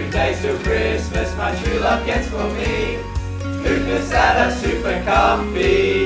2 days till Christmas, my true love gets for me. Hoofers that are super comfy.